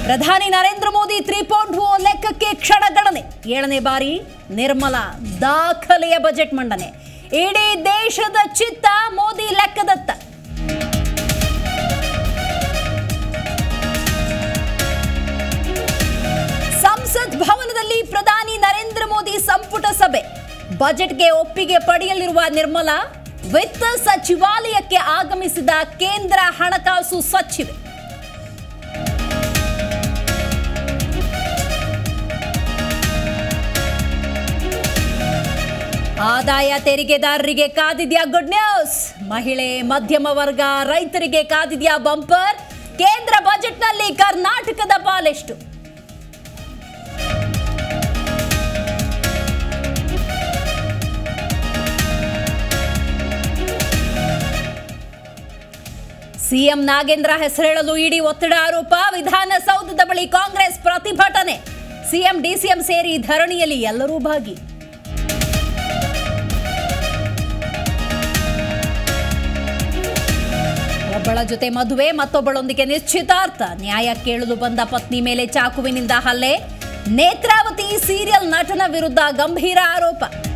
ಪ್ರಧಾನಿ ನರೇಂದ್ರ ಮೋದಿ 3.0 ಲೆಕ್ಕಕ್ಕೆ ಕ್ಷಣಗಣನೆ 7ನೇ ಬಾರಿ ನಿರ್ಮಲಾ ದಾಖಲೆಯ ಬಜೆಟ್ ಮಂಡನೆ ಇಡೀ ದೇಶದ ಚಿತ್ತ ಮೋದಿ ಲೆಕ್ಕದತ್ತ ಸಂಸತ್ ಭವನದಲ್ಲಿ ಪ್ರಧಾನಿ ನರೇಂದ್ರ ಮೋದಿ ಸಂಪುಟ ಸಭೆ ಬಜೆಟ್ಗೆ ಒಪ್ಪಿಗೆ ಪಡೆಯಲಿರುವ ನಿರ್ಮಲಾ ವಿತ್ತ ಸಚಿವಾಲಯಕ್ಕೆ ಆಗಮಿಸಿದ ಕೇಂದ್ರ ಹಣಕಾಸು ಸಚಿವೆ ಆದಾಯ ತೆರಿಗೆದಾರರಿಗೆ ಕಾದಿದ್ಯಾ ಗುಡ್ ನ್ಯೂಸ್ ಮಹಿಳೆ ಮಧ್ಯಮ ವರ್ಗ ರೈತರಿಗೆ ಕಾದಿದ್ಯಾ ಬಂಪರ್ ಕೇಂದ್ರ ಬಜೆಟ್ನಲ್ಲಿ ಕರ್ನಾಟಕದ ಪಾಲೆಷ್ಟು ಸಿಎಂ ನಾಗೇಂದ್ರ ಹೆಸರೇಳಲು ಇಡಿ ಒತ್ತಡ ಆರೋಪ ವಿಧಾನಸೌಧದ ಬಳಿ ಕಾಂಗ್ರೆಸ್ ಪ್ರತಿಭಟನೆ ಸಿಎಂ ಡಿಸಿಎಂ ಸೇರಿ ಧರಣಿಯಲ್ಲಿ ಎಲ್ಲರೂ ಭಾಗಿ ಒಬ್ಬಳ ಜೊತೆ ಮದುವೆ ಮತ್ತೊಬ್ಬಳೊಂದಿಗೆ ನಿಶ್ಚಿತಾರ್ಥ ನ್ಯಾಯ ಕೇಳಲು ಬಂದ ಪತ್ನಿ ಮೇಲೆ ಚಾಕುವಿನಿಂದ ಹಲ್ಲೆ ನೇತ್ರಾವತಿ ಸೀರಿಯಲ್ ನಟನ ವಿರುದ್ಧ ಗಂಭೀರ ಆರೋಪ